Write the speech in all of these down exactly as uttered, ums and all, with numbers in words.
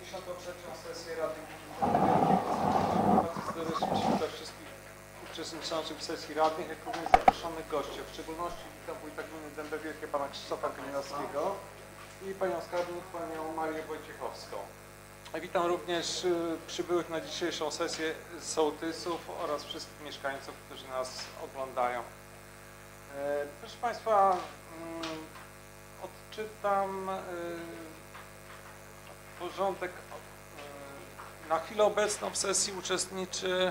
dziesiątą trzecią sesję Rady Gminy Serdecznie wszystkich uczestniczących w sesji radnych, jak również zaproszonych gości. W szczególności witam wójta gminy Dębe Wielkie, pana Krzysztofa Kamieniowskiego i panią skarbnik, panią Marię Wojciechowską. Witam również przybyłych na dzisiejszą sesję sołtysów oraz wszystkich mieszkańców, którzy nas oglądają. Proszę państwa, odczytam porządek. Na chwilę obecną w sesji uczestniczy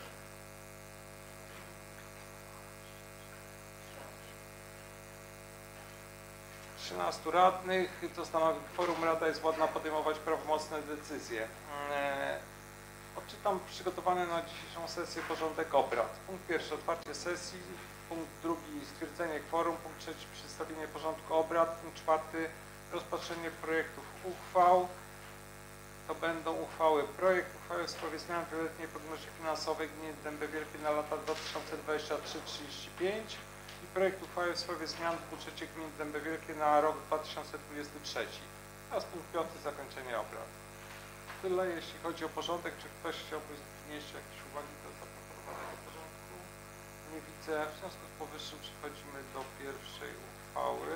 trzynastu radnych. To stanowi kworum. Rada jest władna podejmować prawomocne decyzje. Odczytam przygotowany na dzisiejszą sesję porządek obrad. Punkt pierwszy, otwarcie sesji. Punkt drugi, stwierdzenie kworum. Punkt trzeci, przedstawienie porządku obrad. Punkt czwarty, rozpatrzenie projektów uchwał. To będą uchwały. Projekt uchwały w sprawie zmian w wieloletniej prognozie finansowej gminy Dębe Wielkie na lata dwa tysiące dwudziesty trzeci do trzydziestego piątego i projekt uchwały w sprawie zmian w budżecie gminy Dębe Wielkie na rok dwa tysiące dwudziesty trzeci. Teraz punkt piąty, zakończenie obrad. Tyle jeśli chodzi o porządek. Czy ktoś chciałby wnieść jakieś uwagi do zaproponowanego porządku? Nie widzę. W związku z powyższym przechodzimy do pierwszej uchwały.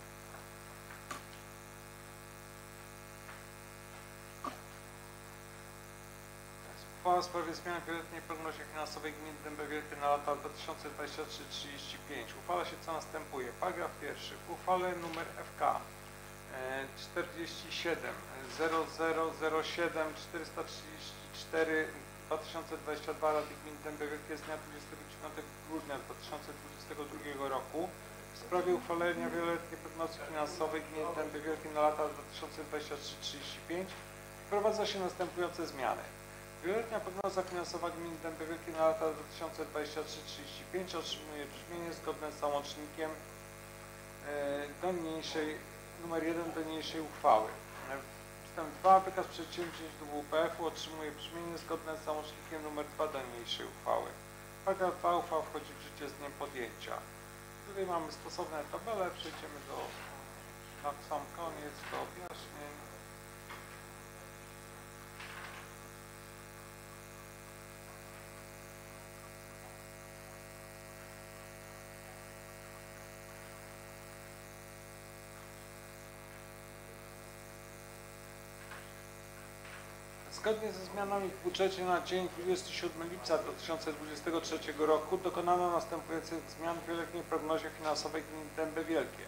Uchwała w sprawie zmian w wieloletniej prognozie finansowej gminy Dębe Wielkie na lata dwa tysiące dwudziesty trzeci do trzydziestego piątego. Uchwala się co następuje. Paragraf pierwszy. W uchwale numer F K czterdzieści siedem zero zero zero siedem czterysta trzydzieści cztery dwa tysiące dwudziesty drugi Rady Gminy Dębe Wielkie z dnia dwudziestego dziewiątego grudnia dwa tysiące dwudziestego drugiego roku w sprawie uchwalenia wieloletniej prognozy finansowej gminy Dębe Wielkie na lata dwa tysiące dwudziesty trzeci do trzydziestego piątego wprowadza się następujące zmiany. Wieloletnia prognoza finansowa gminy Dębe Wielkie na lata dwa tysiące dwudziesty trzeci do trzydziestego piątego otrzymuje brzmienie zgodne z załącznikiem do niniejszej numer jeden do niniejszej uchwały. Wstęp dwa. Wykaz przedsięwzięć do W P F u otrzymuje brzmienie zgodne z załącznikiem numer dwa do niniejszej uchwały. Paragraf dwa. Uchwała wchodzi w życie z dniem podjęcia. Tutaj mamy stosowne tabele. Przejdziemy do, na sam koniec do objaśnień. Zgodnie ze zmianami w budżecie na dzień dwudziestego siódmego lipca dwa tysiące dwudziestego trzeciego roku dokonano następujących zmian w wieloletniej prognozie finansowej gminy Dębe Wielkie.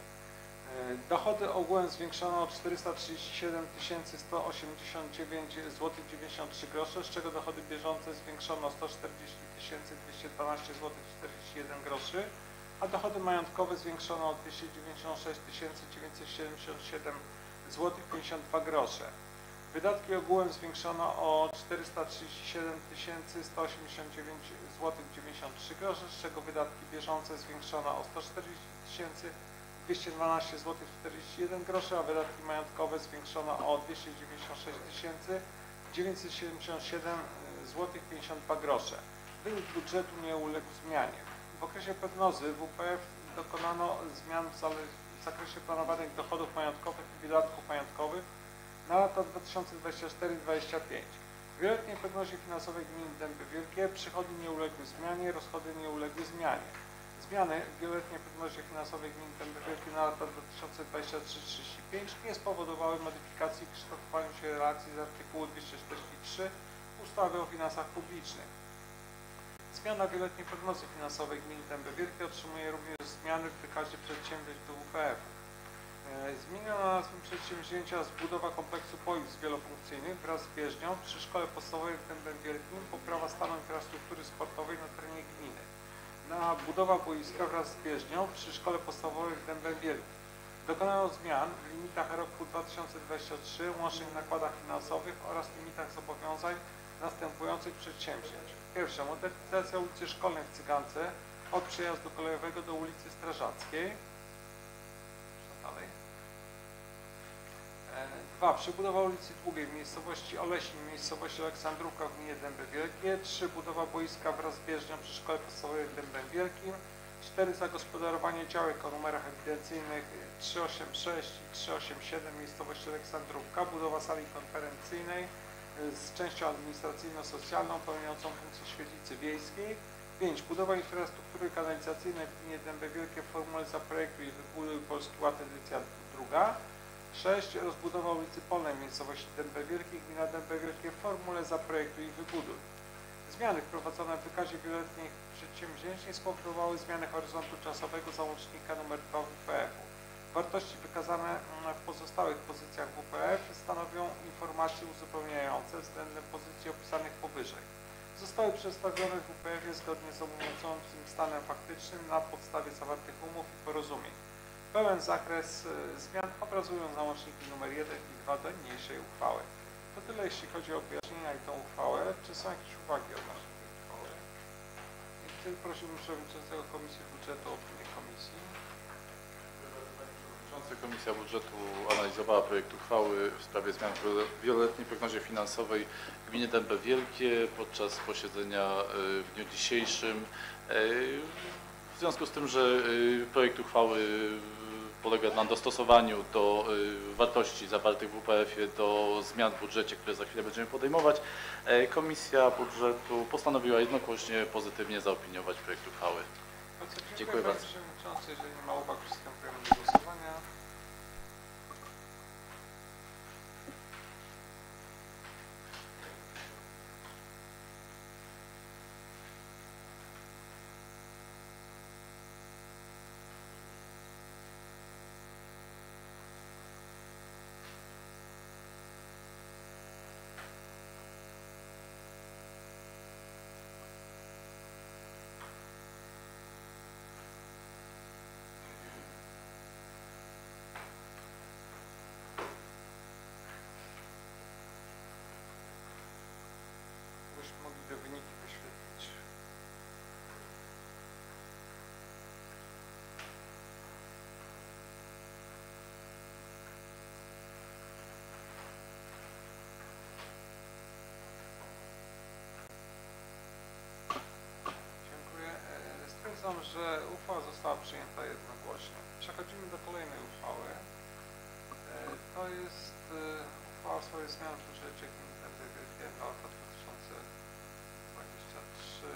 Dochody ogółem zwiększono o czterysta trzydzieści siedem tysięcy sto osiemdziesiąt dziewięć złotych dziewięćdziesiąt trzy groszy, z czego dochody bieżące zwiększono o sto czterdzieści tysięcy dwieście dwanaście złotych czterdzieści jeden groszy, a dochody majątkowe zwiększono o dwieście dziewięćdziesiąt sześć tysięcy dziewięćset siedemdziesiąt siedem złotych pięćdziesiąt dwa grosze. Wydatki ogółem zwiększono o czterysta trzydzieści siedem tysięcy sto osiemdziesiąt dziewięć złotych dziewięćdziesiąt trzy groszy, z czego wydatki bieżące zwiększono o sto czterdzieści tysięcy dwieście dwanaście złotych czterdzieści jeden groszy, a wydatki majątkowe zwiększono o dwieście dziewięćdziesiąt sześć tysięcy dziewięćset siedemdziesiąt siedem złotych pięćdziesiąt dwa grosze. Wynik budżetu nie uległ zmianie. W okresie prognozy W P F dokonano zmian w zakresie planowanych dochodów majątkowych i wydatków majątkowych na lata dwa tysiące dwudziesty czwarty do dwudziestego piątego. W wieloletniej prognozie finansowej gminy Dębe Wielkie przychody nie uległy zmianie, rozchody nie uległy zmianie. Zmiany w wieloletniej prognozie finansowej gminy Dębe Wielkie na lata dwa tysiące dwudziesty trzeci do trzydziestego piątego nie spowodowały modyfikacji w kształtowaniu się relacji z artykułu dwieście czterdzieści trzy ustawy o finansach publicznych. Zmiana wieloletniej prognozy finansowej gminy Dębe Wielkie otrzymuje również zmiany w wykazie przedsięwzięć do W P F u. Zmieniono nazwę przedsięwzięcia zbudowa kompleksu boisk wielofunkcyjnych wraz z bieżnią przy szkole podstawowej w Dębie Wielkim, poprawa stanu infrastruktury sportowej na terenie gminy. Na budowa boiska wraz z bieżnią przy szkole podstawowej w Dębie Wielkim. Dokonano zmian w limitach roku dwa tysiące dwudziestego trzeciego, łącznych nakładach finansowych oraz limitach zobowiązań następujących przedsięwzięć. Pierwsze, modernizacja ulicy Szkolnej w Cygance od przejazdu kolejowego do ulicy Strażackiej. Dalej. Dwa. Przebudowa ulicy Długiej w miejscowości Oleśnin, w miejscowości Aleksandrówka w gminie Dębe Wielkie. Trzy. Budowa boiska wraz z bieżnią przy szkole podstawowej w Dębie Wielkim. cztery Zagospodarowanie działek o numerach ewidencyjnych trzysta osiemdziesiąt sześć i trzysta osiemdziesiąt siedem miejscowości Aleksandrówka, budowa sali konferencyjnej z częścią administracyjno-socjalną pełniącą funkcję świetlicy wiejskiej. pięć Budowa infrastruktury kanalizacyjnej w gminie Dębe Wielkie w formule Zaprojektuj i wybuduj Polski Ład edycja druga. sześć Rozbudowa ulicy Polnej w miejscowości Dębe Wielkie, gmina Dębe Wielkie w formule Zaprojektuj i wybuduj. Zmiany wprowadzone w wykazie wieloletnich przedsięwzięć nie spowodowały zmiany horyzontu czasowego załącznika nr dwa W P F-u. Wartości wykazane w pozostałych pozycjach W P F stanowią informacje uzupełniające względem pozycji opisanych powyżej. Zostały przedstawione w W P F-ie zgodnie z obowiązującym stanem faktycznym na podstawie zawartych umów i porozumień. Pełen zakres zmian obrazują załączniki nr jeden i dwa do niniejszej uchwały. To tyle, jeśli chodzi o objaśnienia i tą uchwałę. Czy są jakieś uwagi odnośnie tej uchwały? I wtedy prosiłbym przewodniczącego Komisji Budżetu o opinię komisji. Komisja Budżetu analizowała projekt uchwały w sprawie zmian w wieloletniej prognozie finansowej gminy Dębe Wielkie podczas posiedzenia w dniu dzisiejszym. W związku z tym, że projekt uchwały polega na dostosowaniu do wartości zawartych w W P F-ie do zmian w budżecie, które za chwilę będziemy podejmować, Komisja Budżetu postanowiła jednogłośnie pozytywnie zaopiniować projekt uchwały. Bardzo dziękuję, dziękuję bardzo. Panie Przewodniczący. Jeżeli nie ma uwag, przystępujemy do głosowania. Byśmy mogli te wyniki wyświetlić. Dziękuję. Stwierdzam, że uchwała została przyjęta jednogłośnie. Przechodzimy do kolejnej uchwały. To jest uchwała w sprawie zmian w budżecie gminy Dębe Wielkie na lata dwa tysiące dwudziesty trzeci.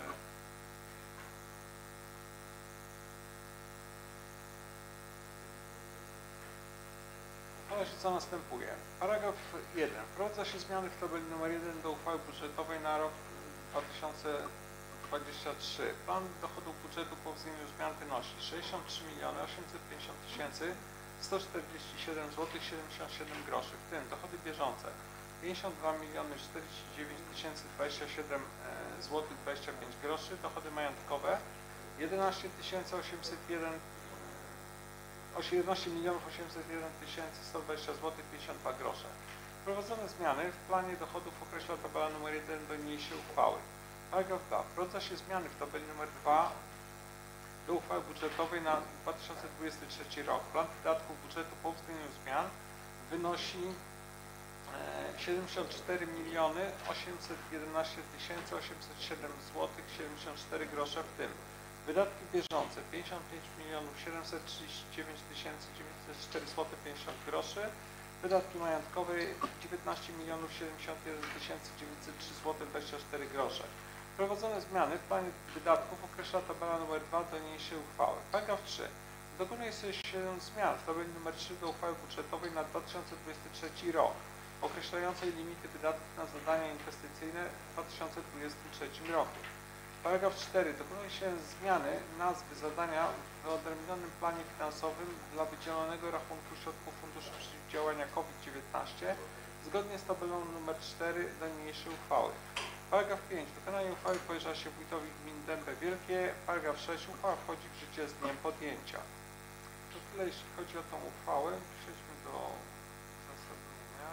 Uchwała się co następuje. Paragraf jeden. Wprowadza się zmiany w tabeli nr jeden do uchwały budżetowej na rok dwa tysiące dwudziesty trzeci. Plan dochodów budżetu po uwzględnieniu zmian wynosi sześćdziesiąt trzy miliony osiemset pięćdziesiąt tysięcy sto czterdzieści siedem złotych siedemdziesiąt siedem groszy, w tym dochody bieżące pięćdziesiąt dwa miliony czterdzieści dziewięć tysięcy dwadzieścia siedem złotych dwadzieścia pięć groszy, dochody majątkowe jedenaście tysięcy osiemset jeden jedenaście milionów osiemset jeden tysięcy sto dwadzieścia złotych pięćdziesiąt dwa grosze. Wprowadzone zmiany w planie dochodów określa tabela nr jeden do niniejszej uchwały. Paragraf dwa. Wprowadza się zmiany w tabeli nr dwa do uchwały budżetowej na dwa tysiące dwudziesty trzeci rok. Plan wydatków budżetu po uwzględnieniu zmian wynosi siedemdziesiąt cztery miliony osiemset jedenaście tysięcy osiemset siedem złotych siedemdziesiąt cztery grosze, w tym wydatki bieżące pięćdziesiąt pięć milionów siedemset trzydzieści dziewięć tysięcy dziewięćset cztery złotych pięćdziesiąt groszy, wydatki majątkowe dziewiętnaście milionów siedemdziesiąt jeden tysięcy dziewięćset trzy złotych dwadzieścia cztery grosze. Wprowadzone zmiany w planie wydatków określa tabela nr dwa do niniejszej uchwały. Paragraf trzy. Dokonuje się zmian w tabeli nr trzy do uchwały budżetowej na dwa tysiące dwudziesty trzeci rok, określającej limity wydatków na zadania inwestycyjne w dwa tysiące dwudziestym trzecim roku. Paragraf cztery. Dokonuje się zmiany nazwy zadania w wyodrębnionym planie finansowym dla wydzielonego rachunku środków Funduszu Przeciwdziałania COVID dziewiętnaście zgodnie z tabelą nr cztery do niniejszej uchwały. Paragraf pięć. Wykonanie uchwały powierza się wójtowi gminy Dębe Wielkie. Paragraf sześć. Uchwała wchodzi w życie z dniem podjęcia. To tyle, jeśli chodzi o tą uchwałę. Przejdźmy do uzasadnienia.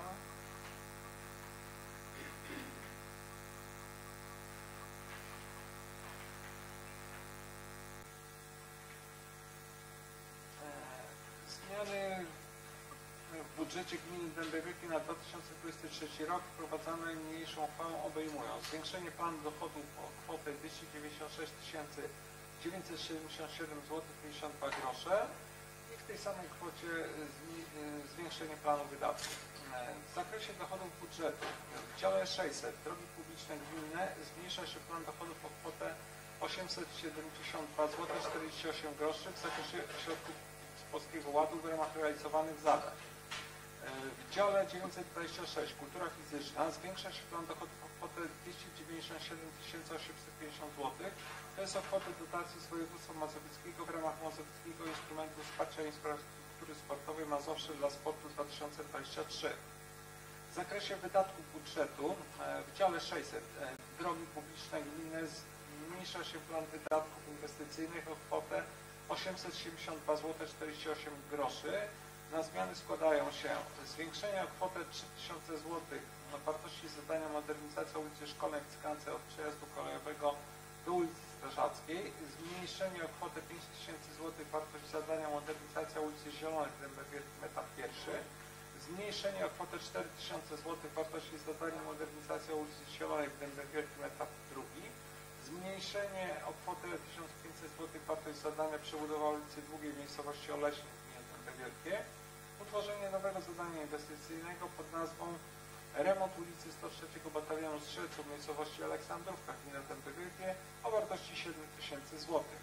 Zmiany w budżecie gminy Dębe Wielkie na dwa tysiące dwudziesty trzeci rok wprowadzane niniejszą uchwałą obejmują zwiększenie planu dochodów o kwotę dwieście dziewięćdziesiąt sześć tysięcy dziewięćset siedemdziesiąt siedem złotych pięćdziesiąt dwa grosze i w tej samej kwocie zwiększenie planu wydatków. W zakresie dochodów budżetu w dziale sześćset drogi publiczne gminne zmniejsza się plan dochodów o kwotę osiemset siedemdziesiąt dwa złote czterdzieści osiem groszy w zakresie środków z Polskiego Ładu w ramach realizowanych zadań. W dziale dziewięćset dwadzieścia sześć kultura fizyczna zwiększa się plan dochodów o kwotę dwieście dziewięćdziesiąt siedem tysięcy osiemset pięćdziesiąt złotych. To jest o kwotę dotacji z województwa mazowieckiego w ramach Mazowieckiego Instrumentu Wsparcia Infrastruktury Sportowej Mazowsze dla Sportu dwa tysiące dwadzieścia trzy. W zakresie wydatków budżetu w dziale sześćset drogi publiczne gminne zmniejsza się plan wydatków inwestycyjnych o kwotę osiemset siedemdziesiąt dwa złote czterdzieści osiem groszy. Na zmiany składają się zwiększenie o kwotę trzy tysiące złotych na wartości zadania modernizacja ulicy Szkolnej w Cykance od przejazdu kolejowego do ulicy Strażackiej, zmniejszenie o kwotę pięć tysięcy złotych wartość zadania modernizacja ulicy Zielonej w Dębie Wielkim etap pierwszy, zmniejszenie o kwotę cztery tysiące złotych wartości zadania modernizacja ulicy Zielonej w Dębie Wielkim etap drugi, zmniejszenie o kwotę tysiąc pięćset złotych wartość zadania przebudowa ulicy Długiej w miejscowości Oleśnik w gminie Dębe Wielkie, utworzenie nowego zadania inwestycyjnego pod nazwą remont ulicy sto trzeciego Batalionu Strzelców w miejscowości Aleksandrówka w gminie Dębe Wielkie o wartości siedem tysięcy złotych.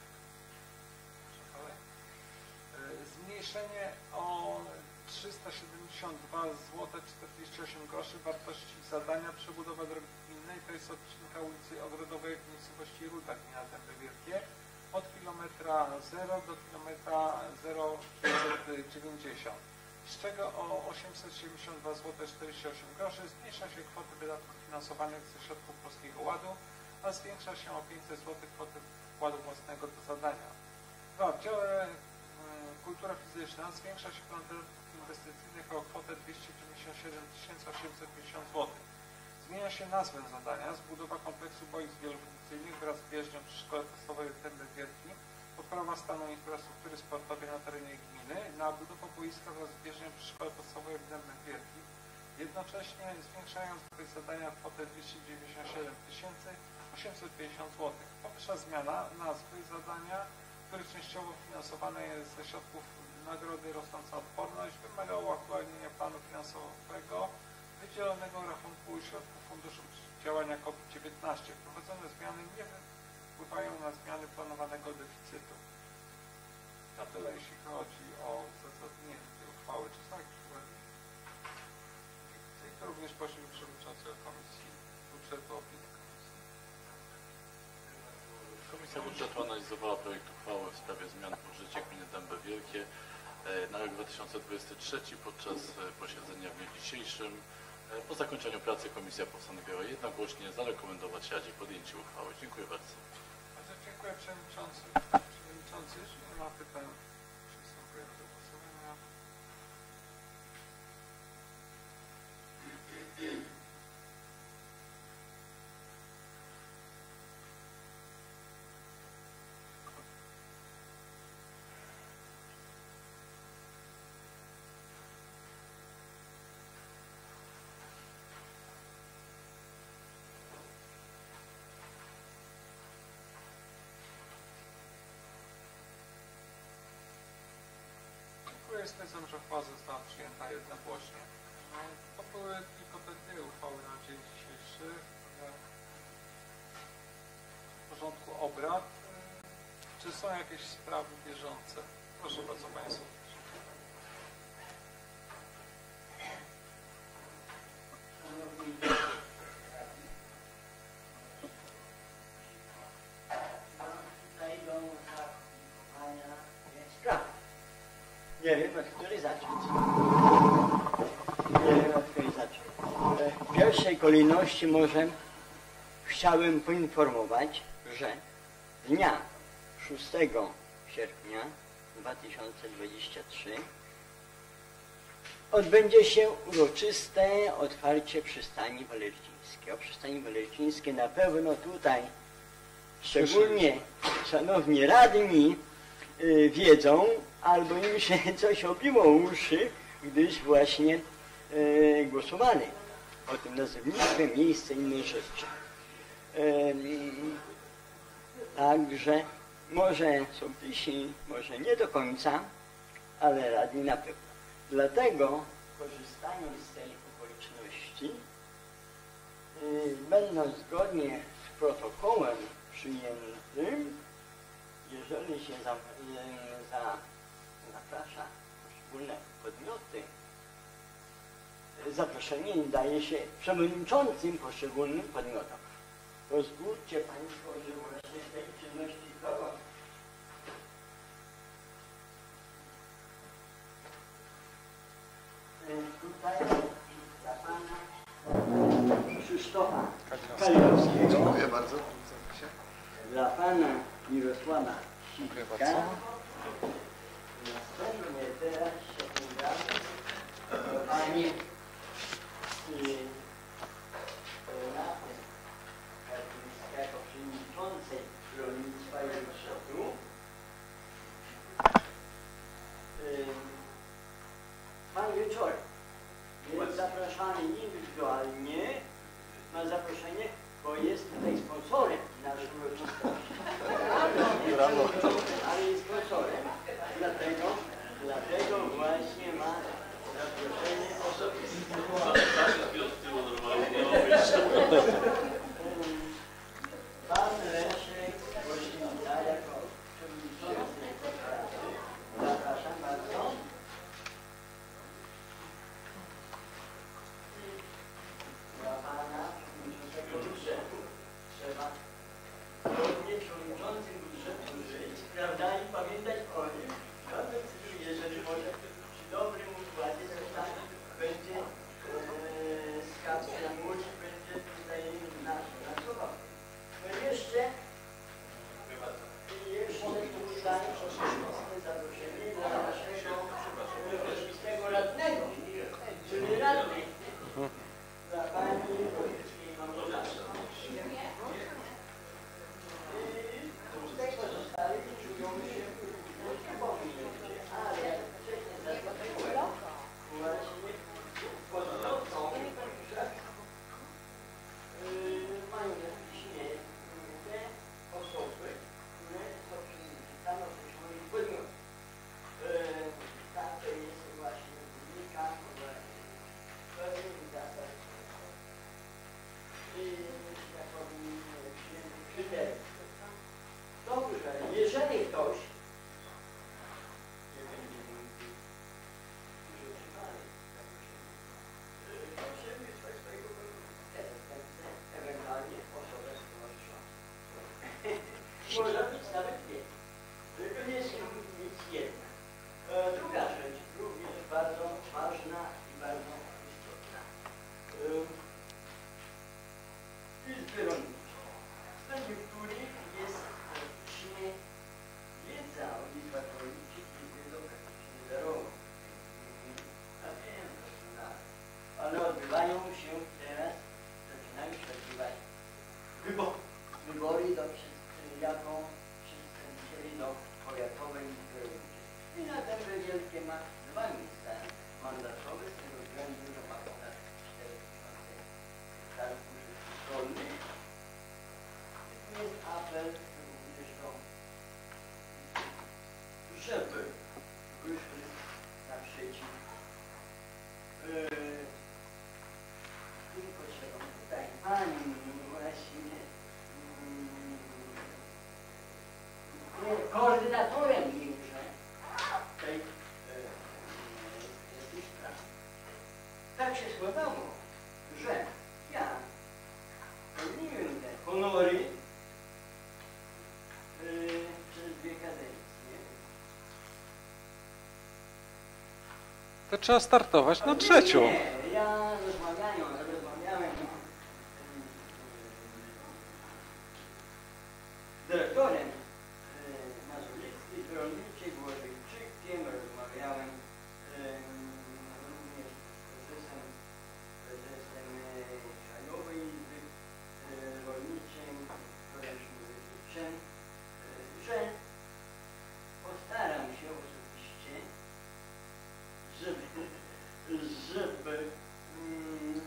Zmniejszenie o trzysta siedemdziesiąt dwa złote czterdzieści osiem groszy wartości zadania przebudowa drogi gminnej, to jest odcinka ulicy Ogrodowej w miejscowości Ruda, gmina Dębe Wielkie, od kilometra zero do kilometra zero pięćset dziewięćdziesiąt, z czego o osiemset siedemdziesiąt dwa złote czterdzieści osiem groszy zmniejsza się kwoty wydatków finansowanych ze środków Polskiego Ładu, a zwiększa się o pięćset złotych kwoty wkładu własnego do zadania. dwa. W dziale kultura fizyczna zwiększa się plan wydatków inwestycyjnych o kwotę dwieście dziewięćdziesiąt siedem tysięcy osiemset pięćdziesiąt złotych. Zmienia się nazwę zadania, zbudowa kompleksu boisk wielofunkcyjnych wraz z bieżnią przy Szkole Podstawowej w Dębie Wielkim, poprawa stanu infrastruktury sportowej na terenie gminy, na budowę boiska wraz z bieżnią przy Szkole Podstawowej w Dębie Wielkim, jednocześnie zwiększając tutaj zadania o kwotę dwieście dziewięćdziesiąt siedem tysięcy osiemset pięćdziesiąt złotych. Powyższa zmiana nazwy zadania, które częściowo finansowane jest ze środków nagrody Rosnąca Odporność, wymaga uaktualnienia planu finansowego wydzielonego rachunku środków Funduszu Działania COVID dziewiętnaście. Wprowadzone zmiany nie wpływają na zmiany planowanego deficytu. Na tyle jeśli chodzi o uzasadnienie tej uchwały. Czy są jakieś uwagi? To również prosił przewodniczącego Komisji Budżetu o opinię Komisji. Komisja Budżetu analizowała projekt uchwały w sprawie zmian w budżecie gminy Dębe Wielkie na rok dwa tysiące dwudziesty trzeci. Podczas posiedzenia w dniu dzisiejszym po zakończeniu pracy komisja postanowiła jednogłośnie zarekomendować Radzie podjęcie uchwały. Dziękuję bardzo. Bardzo dziękuję Przewodniczący. Przewodniczący, jeśli nie ma pytań, przystępujemy do głosowania. Stwierdzam, że uchwała została przyjęta jednogłośnie. No, to były tylko te dwie uchwały na dzień dzisiejszy w porządku obrad. Czy są jakieś sprawy bieżące? Proszę bardzo Państwa. Nie wiem, od której zacząć. Nie wiem, od której zacząć. W pierwszej kolejności może chciałem poinformować, że dnia szóstego sierpnia dwa tysiące dwudziestego trzeciego odbędzie się uroczyste otwarcie przystani walercińskiej. O przystani walercińskiej na pewno tutaj szczególnie szanowni radni yy, wiedzą, albo im się coś obiło uszy, gdyż właśnie yy, głosowali o tym nazewnictwie, miejsce, inne rzeczy. Yy, także może sołtysi, może nie do końca, ale radni na pewno. Dlatego, korzystając z tej okoliczności, yy, będąc zgodnie z protokołem przyjętym, jeżeli się za, yy, za, zaprasza poszczególne podmioty, zaproszenie daje się przewodniczącym poszczególnym podmiotom. Pozwólcie Państwo, że właśnie z tej czynności kogo? Tutaj dla Pana Krzysztofa Kalinowskiego. Dziękuję bardzo. Dla Pana Mirosława Dziękuję Sitka. bardzo. Następnie teraz się udamy do Pani Renaty Karpińskiej jako przewodniczącej rolnictwa i rozwoju. Pan Wieczorek jest zapraszany indywidualnie na zaproszenie, bo jest tutaj sponsorem naszej uroczystości. Ale jest sponsorem, dlatego, dlatego właśnie ma zaproszenie osobiste. Pan Leszek Gośnica jako przewodniczący rady. Zapraszam bardzo. Dla Pana przewodniczącego budżetu trzeba zgodnie przewodniczącym budżetu żyć, prawda, i pamiętać o nim. Nawet jeżeli może przy dobrym układzie też tam będzie e, skarbca młodzi, będzie tutaj nasz pracował. No jeszcze, jeszcze tutaj osobiste zaproszenie dla naszego osobistego radnego, czyli radnej, dla Pani Wojewódzkiej Małgorzaty. I tutaj pozostali czują się powinni, ale jak wcześniej zaznaczyłem, właśnie pod nocą, że mają na piśmie te osoby, które są przypisane do określonych podmiotów. Tak to jest właśnie wynika pewnych zasad i jak powinien przyjęty kryterium. Dobrze, jeżeli ktoś nie będzie mógł używany, proszę wysłać swojego następcę, ewentualnie osobę towarzyszącą. Może być nawet więcej. To nie jest nic jedna. Druga rzecz, również bardzo ważna i bardzo istotna. Izby rolnicze, w których jest praktycznie wiedza o izbach rolniczych i wiedzą praktycznie zerową. A wiem doskonale. Ale odbywają się teraz, zaczynają się odbywać wybory. Wybory do, jako przedstawicieli do powiatowej izby rolniczej. I na Dębę Wielkie ma dwa miejsca mandatowe, z tego względu, że ma ponad cztery tysiące hektarów użytków rolnych. Jest apel również do, żeby wyszły naprzeciw yy, tym potrzebom. Tutaj Pani właśnie yy, koordynatorem jeszcze tej yy, sprawy. Tak się składało, że ja pełniłem te honory przez dwie kadencje. To trzeba startować na trzecią. Nie, ja rozmawiałem, rozmawiałem z dyrektorem Mazowieckiej Rolniczej Włożejczykiem, rozmawiałem również z prezesem, prezesem Krajowej Izby Rolniczej, doktorem Szmulewiczem, że postaram się osobiście, żeby, żeby mm,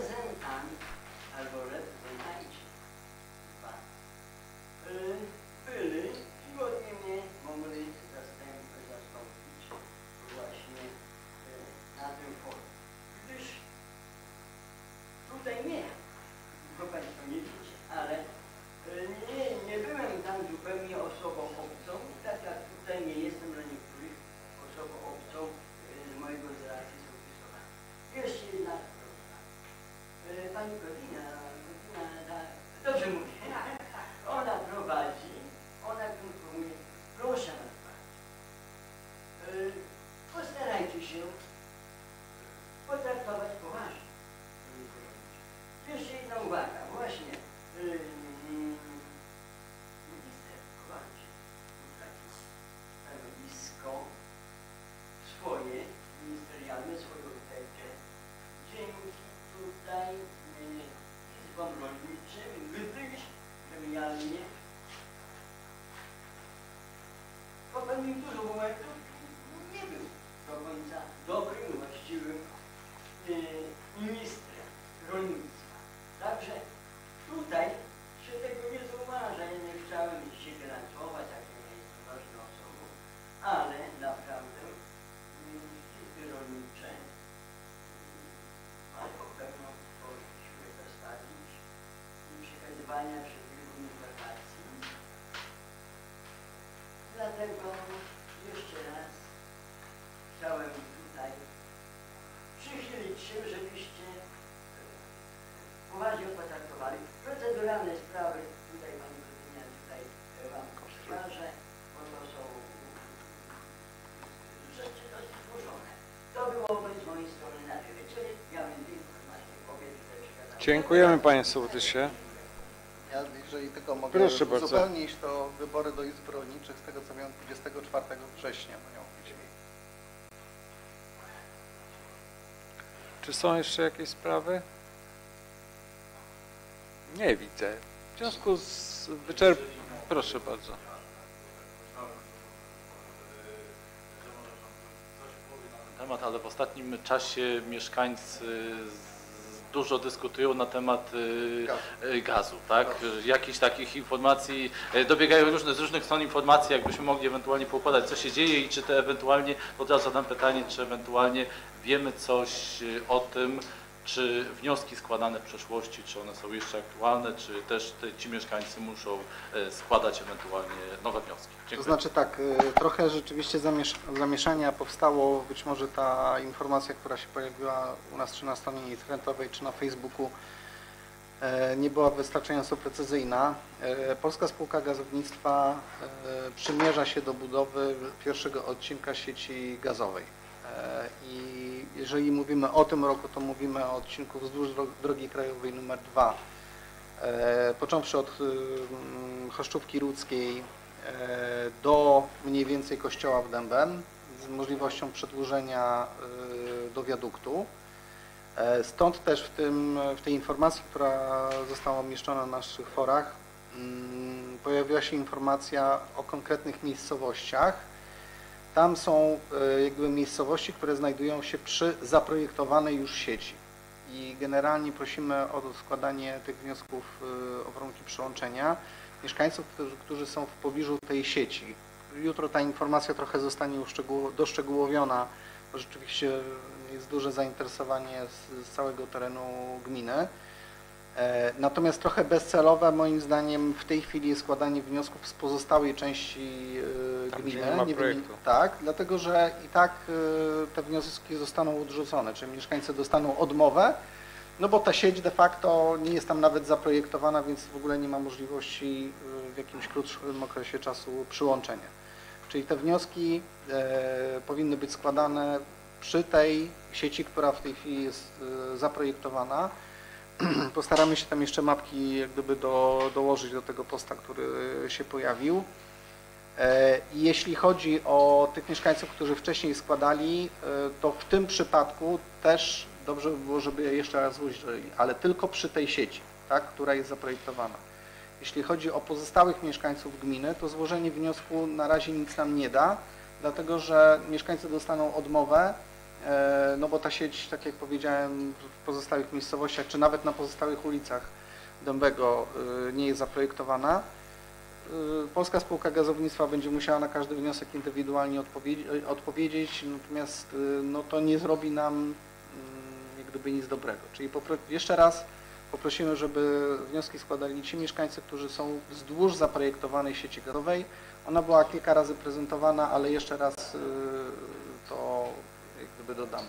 reprezentant albo reprezentanci y, niektórych momentów nie był do końca dobrym, właściwym e, ministrem rolnictwa. Także tutaj się tego nie zauważa. Ja nie chciałem się bilansować, jak nie jestem ważną osobą, ale naprawdę izby rolnicze mają pewną siłę postawić i przekazywania wszelkiego informacji. Dlatego jeszcze raz chciałem tutaj przychylić się, żebyście poważnie potraktowali. Proceduralne sprawy tutaj Pan Prezydent tutaj Wam przekaże, bo to są rzeczy dość złożone. To byłoby z mojej strony na tyle. Czyli ja będę informację powiem, tutaj przekazałem. Dziękujemy Panie Sołtysie. Ja, jeżeli tylko mogę Proszę bardzo. uzupełnić, to wybory do Izb Rolniczych, z tego co wiem, dwudziestego czwartego września mają być. Czy są jeszcze jakieś sprawy? Nie widzę. W związku z wyczerp... Proszę bardzo. Temat, ale w ostatnim czasie mieszkańcy z- dużo dyskutują na temat y, Gazu. y, gazu, tak? Jakichś takich informacji, y, dobiegają różne, z różnych stron informacji, jakbyśmy mogli ewentualnie poukładać, co się dzieje i czy te ewentualnie, od razu zadam pytanie, czy ewentualnie wiemy coś y, o tym, czy wnioski składane w przeszłości, czy one są jeszcze aktualne, czy też te, ci mieszkańcy muszą y, składać ewentualnie nowe wnioski. To Dziękuję. znaczy tak, y, trochę rzeczywiście zamiesz zamieszania powstało, być może ta informacja, która się pojawiła u nas czy na stronie internetowej, czy na Facebooku, e, nie była wystarczająco precyzyjna. E, Polska Spółka Gazownictwa e, przymierza się do budowy pierwszego odcinka sieci gazowej. E, I jeżeli mówimy o tym roku, to mówimy o odcinku wzdłuż dro drogi krajowej numer dwa, e, począwszy od y, Choszczówki Rudzkiej do mniej więcej kościoła w Dęben z możliwością przedłużenia y, do wiaduktu. E, Stąd też w, tym, w tej informacji, która została umieszczona na naszych forach, mm, pojawiła się informacja o konkretnych miejscowościach. Tam są y, jakby miejscowości, które znajdują się przy zaprojektowanej już sieci. I generalnie prosimy o składanie tych wniosków y, o warunki przyłączenia mieszkańców, którzy, którzy są w pobliżu tej sieci. Jutro ta informacja trochę zostanie uszczegół, doszczegółowiona, bo rzeczywiście jest duże zainteresowanie z, z całego terenu gminy. E, natomiast trochę bezcelowe moim zdaniem w tej chwili jest składanie wniosków z pozostałej części e, Tam, gdzie gminy. nie ma wiem, projektu. tak, dlatego że i tak e, te wnioski zostaną odrzucone, czyli mieszkańcy dostaną odmowę, no bo ta sieć de facto nie jest tam nawet zaprojektowana, więc w ogóle nie ma możliwości w jakimś krótszym okresie czasu przyłączenia. Czyli te wnioski e, powinny być składane przy tej sieci, która w tej chwili jest e, zaprojektowana. Postaramy się tam jeszcze mapki jak gdyby do, dołożyć do tego posta, który się pojawił. E, I jeśli chodzi o tych mieszkańców, którzy wcześniej składali, e, to w tym przypadku też dobrze by było, żeby jeszcze raz złożyli, ale tylko przy tej sieci, tak, która jest zaprojektowana. Jeśli chodzi o pozostałych mieszkańców gminy, to złożenie wniosku na razie nic nam nie da, dlatego że mieszkańcy dostaną odmowę, no bo ta sieć, tak jak powiedziałem, w pozostałych miejscowościach, czy nawet na pozostałych ulicach Dębego nie jest zaprojektowana. Polska Spółka Gazownictwa będzie musiała na każdy wniosek indywidualnie odpowiedzieć, natomiast no, to nie zrobi nam jak gdyby nic dobrego. Czyli jeszcze raz poprosimy, żeby wnioski składali ci mieszkańcy, którzy są wzdłuż zaprojektowanej sieci gazowej. Ona była kilka razy prezentowana, ale jeszcze raz to jak gdyby dodamy.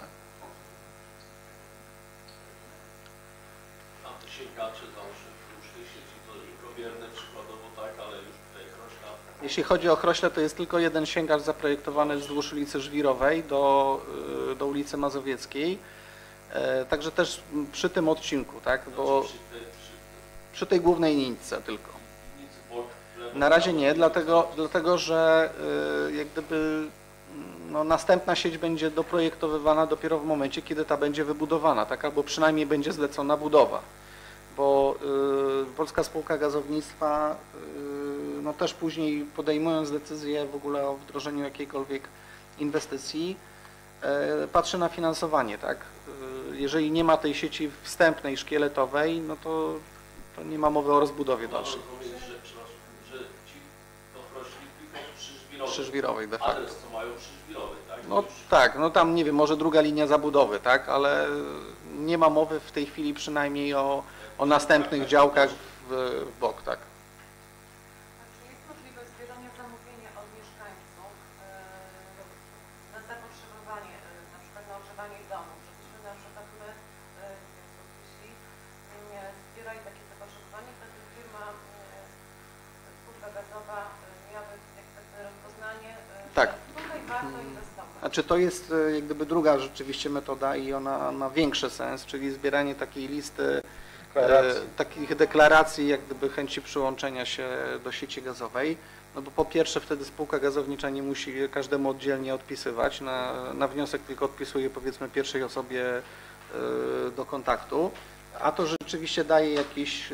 A te sięgacze załóżmy wzdłuż tej sieci to Żywkowierne przykładowo tak, ale już tutaj Chrośla. Jeśli chodzi o Chrośle, to jest tylko jeden sięgacz zaprojektowany wzdłuż ulicy Żwirowej do, do ulicy Mazowieckiej. Także też przy tym odcinku, tak, bo Przy tej, przy przy tej głównej linijce tylko. nic bok, w lewo, Na razie prawo, nie, dlatego, dlatego że y, jak gdyby no, następna sieć będzie doprojektowywana dopiero w momencie, kiedy ta będzie wybudowana, tak, albo przynajmniej będzie zlecona budowa, bo y, Polska Spółka Gazownictwa y, no też później podejmując decyzję w ogóle o wdrożeniu jakiejkolwiek inwestycji, patrzy na finansowanie, tak? Jeżeli nie ma tej sieci wstępnej, szkieletowej, no to, to nie ma mowy o rozbudowie dalszej. Że ci to rośli tylko przyżwirowy. Przyżwirowej de facto. Adres to mają przyżwirowy, tak? No tak, no tam nie wiem, może druga linia zabudowy, tak? Ale nie ma mowy w tej chwili przynajmniej o, o następnych działkach w, w bok, tak? Czy jest możliwość zbierania zamówienia od mieszkańców e, na zapotrzebowanie, e, na przykład na ogrzewanie domu, żebyśmy na przykład my, e, jeśli e, zbierali takie zapotrzebowanie, wtedy firma, e, służba gazowa e, miałaby jakby rozpoznanie, e, Tak. że tutaj warto inwestować. Znaczy to jest e, jak gdyby druga rzeczywiście metoda i ona ma większy sens, czyli zbieranie takiej listy E, takich deklaracji jak gdyby chęci przyłączenia się do sieci gazowej, no bo po pierwsze wtedy spółka gazownicza nie musi każdemu oddzielnie odpisywać, na, na wniosek tylko odpisuje powiedzmy pierwszej osobie e, do kontaktu, a to rzeczywiście daje jakieś, e,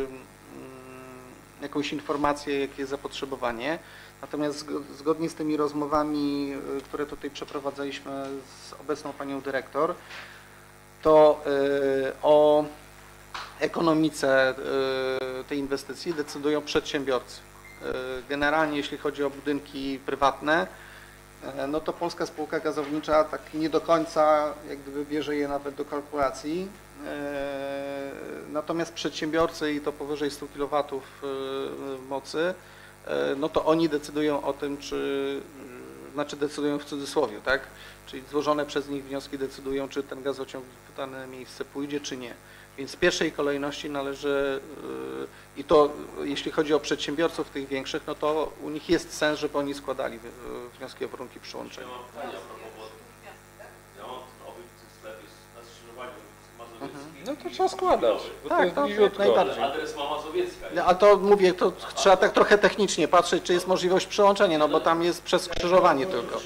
jakąś informację, jakie jest zapotrzebowanie. Natomiast zgodnie z tymi rozmowami, które tutaj przeprowadzaliśmy z obecną panią dyrektor, to e, o ekonomice tej inwestycji decydują przedsiębiorcy. Generalnie jeśli chodzi o budynki prywatne, no to Polska Spółka Gazownicza tak nie do końca jak gdyby bierze je nawet do kalkulacji. Natomiast przedsiębiorcy i to powyżej stu kilowatów mocy, no to oni decydują o tym, czy, znaczy decydują w cudzysłowie, tak? Czyli złożone przez nich wnioski decydują, czy ten gazociąg w dane miejsce pójdzie, czy nie. Więc w pierwszej kolejności należy, i to jeśli chodzi o przedsiębiorców tych większych, no to u nich jest sens, żeby oni składali wnioski o warunki przyłączenia. Ja mam pytanie a propos, bo ja mam ten obiekt w sklepie na skrzyżowaniu Mazowieckim. No to trzeba składać. Bo to Tak, jest no, bliziutko. najbardziej. Adres ma Mazowiecka. No, a to mówię, to trzeba tak trochę technicznie patrzeć, czy jest możliwość przyłączenia, no bo tam jest przez skrzyżowanie tylko.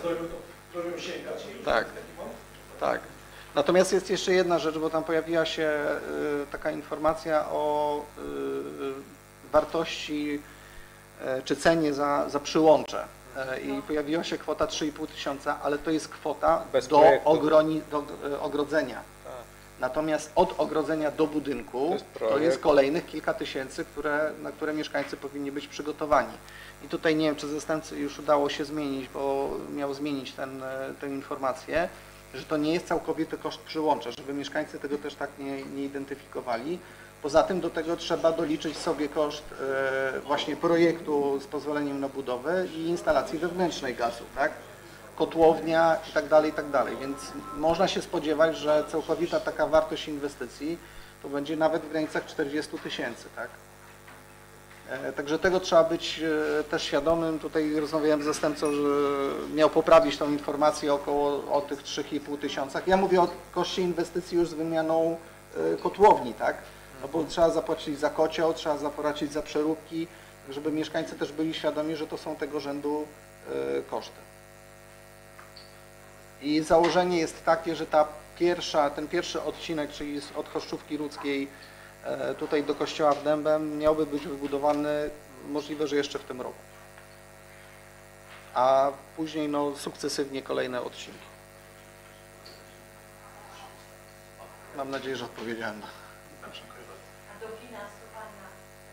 Tak, tak. Natomiast jest jeszcze jedna rzecz, bo tam pojawiła się y, taka informacja o y, wartości y, czy cenie za, za przyłącze y, i pojawiła się kwota trzy i pół tysiąca, ale to jest kwota Bez do, projektu. ogroni, do y, ogrodzenia. Tak. Natomiast od ogrodzenia do budynku To jest to jest projekt. kolejnych kilka tysięcy, które, na które mieszkańcy powinni być przygotowani. I tutaj nie wiem, czy zastępcy już udało się zmienić, bo miał zmienić ten, tę informację, że to nie jest całkowity koszt przyłącza, żeby mieszkańcy tego też tak nie, nie identyfikowali. Poza tym do tego trzeba doliczyć sobie koszt e, właśnie projektu z pozwoleniem na budowę i instalacji wewnętrznej gazu, tak? Kotłownia i tak dalej, i tak dalej. Więc można się spodziewać, że całkowita taka wartość inwestycji to będzie nawet w granicach czterdziestu tysięcy, tak? E, Także tego trzeba być e, też świadomym. Tutaj rozmawiałem z zastępcą, że miał poprawić tą informację około o tych trzech i pół tysiącach. Ja mówię o koszcie inwestycji już z wymianą e, kotłowni, tak? No bo trzeba zapłacić za kocioł, trzeba zapłacić za przeróbki, żeby mieszkańcy też byli świadomi, że to są tego rzędu e, koszty. I założenie jest takie, że ta pierwsza, ten pierwszy odcinek, czyli od Choszczówki Ludzkiej tutaj do kościoła w Dębem, miałby być wybudowany możliwe, że jeszcze w tym roku. A później no, sukcesywnie kolejne odcinki. Mam nadzieję, że odpowiedziałem. A dofinansowania?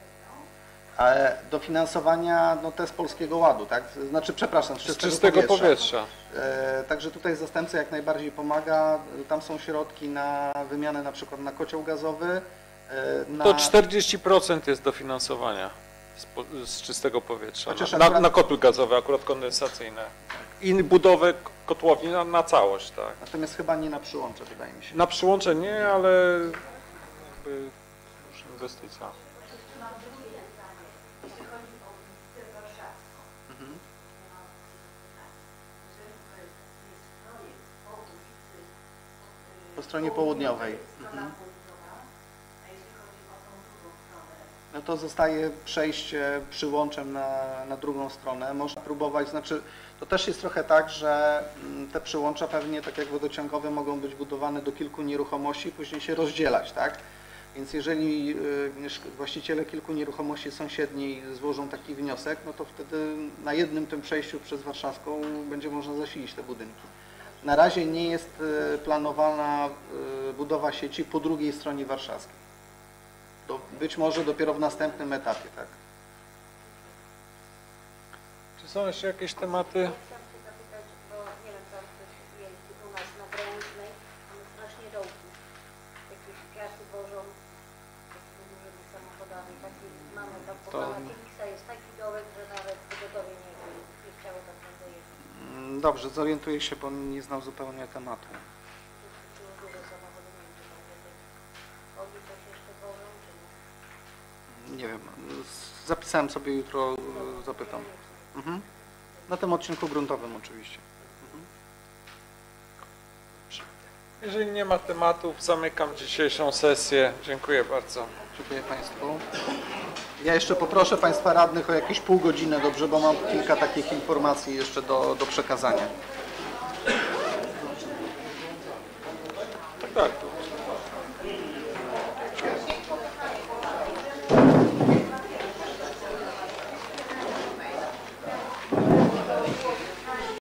A dofinansowania no, te z Polskiego Ładu, tak? Znaczy, przepraszam, z Z czystego, czystego powietrza. powietrza. E, Także tutaj zastępca jak najbardziej pomaga. Tam są środki na wymianę na przykład na kocioł gazowy. e, Na... To czterdzieści procent jest dofinansowania z, po, z czystego powietrza. Chociaż Na, na, akurat- na kotły gazowe, akurat kondensacyjne. I budowę kotłowni na, na całość, tak. Natomiast chyba nie na przyłącze, wydaje mi się. Na przyłącze nie, ale jakby już inwestycja. Po stronie południowej. Mhm. No to zostaje przejście przyłączem na, na drugą stronę. Można próbować, znaczy to też jest trochę tak, że mm, te przyłącza pewnie tak jak wodociągowe mogą być budowane do kilku nieruchomości i później się rozdzielać, tak? Więc jeżeli y, mieszk- właściciele kilku nieruchomości sąsiedniej złożą taki wniosek, no to wtedy na jednym tym przejściu przez Warszawską będzie można zasilić te budynki. Na razie nie jest y, planowana y, budowa sieci po drugiej stronie warszawskiej. Do, być może dopiero w następnym etapie, tak? Czy są jeszcze jakieś tematy? Chciałam się zapytać, bo nie wiem, tam ktoś jeździ u nas na Granicznej, mamy strasznie dołki. Jakieś piasy wożą takimi dużymi samochodami. Taki, mamy tam po To- pana Filiksa jest taki dołek, że nawet pogotowie nie, nie chciało tam tędy jechać. Mm, Dobrze, zorientuję się, bo nie znał zupełnie tematu. Tu duże samochody, nie wiem, czy tam jakoś oni coś jeszcze wożą, czy nie. Nie wiem, z- zapisałem sobie, jutro y, zapytam. Mhm. Na tym odcinku gruntowym oczywiście. Jeżeli nie ma tematów, zamykam dzisiejszą sesję. Dziękuję bardzo. Dziękuję Państwu. Ja jeszcze poproszę Państwa radnych o jakieś pół godziny, dobrze, bo mam kilka takich informacji jeszcze do, do przekazania. Tak, tak.